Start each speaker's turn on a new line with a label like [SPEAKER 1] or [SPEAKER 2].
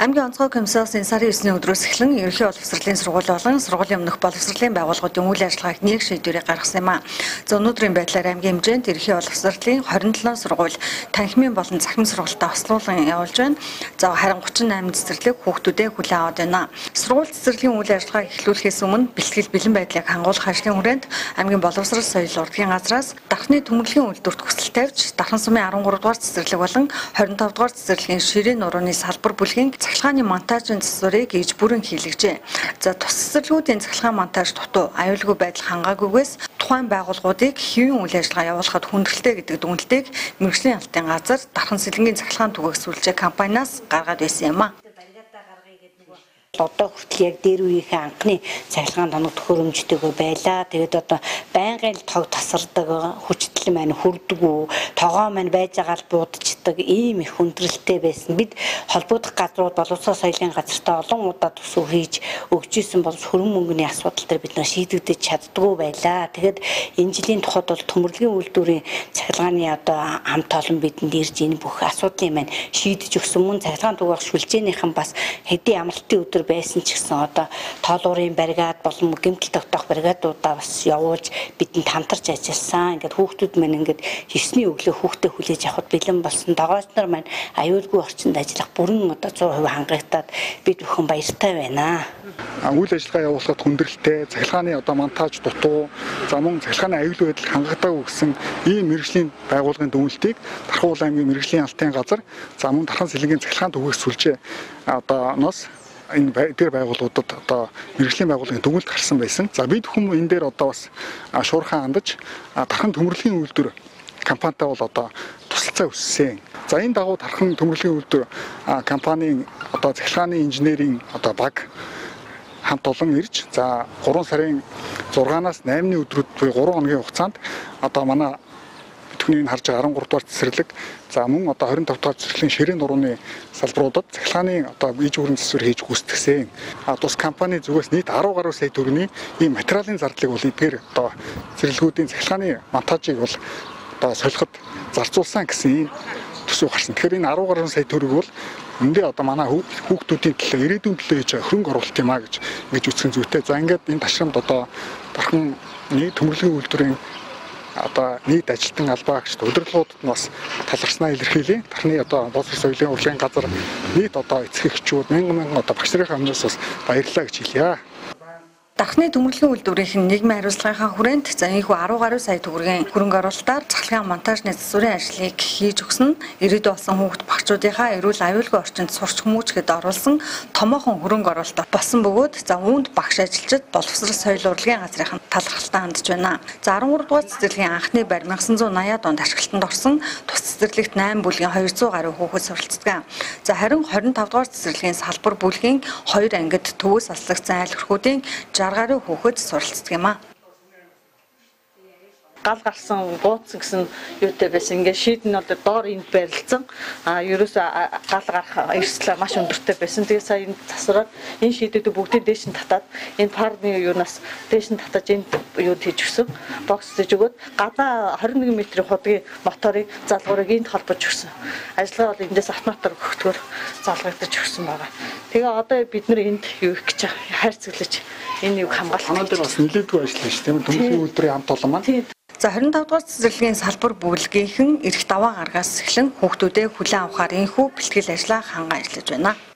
[SPEAKER 1] Аймгийн онцгой комиссасын сарын 9-ний өдрөөс эхлэн ерөнхий боловсролын сургууль болон сургуулийн өмнөх боловсролын байгууллагуудын үйл ажиллагааг нэг шийдвэрийг гаргасан юм а. За өнөөдрийн байдлаар аймгийн хэмжээнд ерөнхий боловсролын 27 сургууль танхимын болон цахим сургалтаа хослуулан явуулж байна. За харин 38 цэцэрлэг хүүхдүүдэд хүлээн аваад байна. Сургууль цэцэрлэгийн үйл ажиллагааг эхлүүлэхээс өмнө бэлтгэл бэлэн байдлыг хангуулах ажлын хүрээнд аймгийн боловсрол соёл урлагийн газраас дархны төмөрлөгийн үйлдвэрт хүсэл тавьж Дархан сумын 13 дугаар цэцэрлэг болон 25 дугаар цэцэрлэгийн ширээ нурууны салбар бүлгийн цахилгааны монтажын засварыг иж бүрэн хийлгэжээ. За тус цэцэрлэгүүдийн цахилгаан монтаж дутуу аюулгүй байдал хангаагүйгээс тухайн байгууллагуудыг хэвийн үйл ажиллагаа явуулахад хүндрэлтэй гэдэг дүгнэлтийг мэргэжлийн алтын газар Дархан сэлэнгийн цахилгаан түгээх сүлжээ компаниас гаргаад байсан юм а.
[SPEAKER 2] Одоо хүртэл яг дээр үеийнхээ анхны цахилгаан тоног төхөөрөмжтэйгөө байлаа. Тэгээд одоо байнгын тог тасардаг, хүчтэл маань хүрдэггүй, тогоо маань байж байгаа л буудчихдаг ийм их хүндрэлтэй байсан. Бид холбогдох газрууд боловсрол соёлын газартаа олон удаа төсөв хийж өгч исэн бол хөрөн мөнгөний асуудал дээр бид шийдэгдэж чаддгүй байлаа. Тэгээд энэ жилийн тухайд бол төмөрлөгийн үйлдвэрийн цахилгааны одоо хамт олон бидэнд ирж энэ бүх асуудлыг маань шийдэж өгсөн. Мөн цахилгаан түгээх сүлжээнийхэн бас хэдийн амралтын өдөр байсан ч гэсэн одоо тоолуурын бригад болон гэмтэл тогтоох бригадуудаа бас явуулж бидэнд хамтарч ажилласан. Ингээд хүүхдүүд маань ингээд 9-ний өглөө хүүхдээ хүлээж авахд бэлэн болсон. Догоож нар маань аюулгүй орчинд ажиллах бүрэн одоо 100% хангагдаад бид бүхэн баяртай байна.
[SPEAKER 3] Үйл ажиллагаа явуулахад хүндрэлтэй цахилгааны одоо монтаж дутуу за мөн цахилгааны аюулгүй байдал хангагдаагүй гэсэн ийм мэргэжлийн байгууллагын дүгнэлтийг Дархан аймгийн мэргэжлийн алтын газар за мөн Дархан сэлэнгийн цахилгаан түгээх сүлжээ одооноос энэ дээр байгууллагуудад одоо мэргэжлийн байгууллагын дүгнэлт гарсан байсан. За бид хүмүүс энэ дээр одоо бас шуурхаан хандаж Дархан төмөрлөгийн үйлдвэр компанитай бол одоо тусалцаа өссөн. За энэ дагуу Дархан төмөрлөгийн үйлдвэр компанийн одоо цахилгааны инженерийн одоо баг хамт олон ирж за 3 сарын 6-наас 8-ны өдрүүд буюу 3 хоногийн хугацаанд одоо манай түүнийг харж 13 дугаар цэцэрлэг за мөн одоо 25 дугаар цэцэрлэгийн ширээ нурууны салбаруудад цахилгааны одоо иж бүрэн засвар хийж гүйцэтгсэн. Тус компани зүгээс нийт 10 гаруй сая төгрөгийн ийм материалын зардлыг бол эдгээр одоо цэцэрлэгүүдийн цахилгааны монтажийг бол одоо солиход зарцуулсан гэсэн ийм төсөв гарсан. Тэгэхээр энэ 10 гаруй сая төгрөг бол эндээ одоо манай хүүхдүүдийн төлөө ирээдүйн төлөө хийж хөрөнгө оруулалт юм а гэж үзсэн зүйтэй. За ингээд энэ ташрамд одоо Дархан төмөрлөгийн үйлдвэрийн одоо нийт ажилтан албаагчид удирдлагуудад бас талархснаа илэрхийлээ. Дархны одоо боловсрол соёлын урлагийн газар нийт одоо эцэгчүүд мянган одоо багш нарын хамнаас бас баярлалаа гэж хэлье.
[SPEAKER 1] Дархны төмөрлөгийн үйлдвэрийн нийгмийн хариуцлагынхаа хүрээнд за энэхүү 10 гаруй сая төгрөгийн хөрөнгө оруулалтаар цахилгаан монтажны засварын ажлыг хийж өгсөн ирээдүйн болсон хүүхд багчуудынхаа эрүүл аюулгүй орчинд сурч хүмүүжгэд оруулсан томоохон хөрөнгө оруулалт болсон бөгөөд за үүнд багш ажилчид боловсрол соёл урлагийн газрын талархалтай хандж байна. За 13 дугаар цэцэрлэгийн анхны байр 1980-аад онд ашиглалтанд орсон тус цэцэрлэгт 8 бүлгийн 200 гаруй хүүхэд суралцдаг. За харин 25 дугаар цэцэрлэгийн салбар бүлгийн 2 ангид төвөөс аслагдсан айл өрхүүдийн 60 гаруй хүүхэд суралцдаг юм а.
[SPEAKER 4] Гал гарсан гууц гэсэн юутай байсан. Ингээ шийд нь одоо доор энд байрлалцсан. Ерөөсөө гал гарах эрсдэл маш өндөртэй байсан. Тэгээ сая энэ засвараар энэ шийдүүдийг бүгдийг дээш нь татаад энэ парны юунаас дээш нь татаж энд юу хийж өгсөн. Бокс хийж өгөөд гадаа 21 м-ийн худгийн моторыг залгуурыг энд холбож өгсөн. Ажлаа бол эндээс автоматар өгөхтгөр залгагдаж өгсөн байгаа. Тэгээ одоо бид нар энд юу их гэж хайрцаглаж энэ юг хамгаалах.
[SPEAKER 3] Манай дээр бас нэлээдгүй ажиллаж шүү дээ. Төмөрлөгийн үйлдвэрийн хамт олон маань.
[SPEAKER 1] За 25 дугаар цэцэрлэгийн салбар бүлгийнхэн эрх даваа гаргаас эхлэн хүүхдүүдэд хүлээн авахаар энэхүү бэлтгэл ажлаа ханган ажиллаж байна.